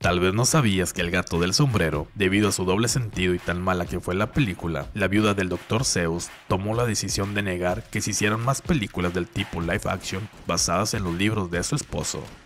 Tal vez no sabías que El gato del sombrero, debido a su doble sentido y tan mala que fue la película, la viuda del Dr. Seuss tomó la decisión de negar que se hicieran más películas del tipo live action basadas en los libros de su esposo.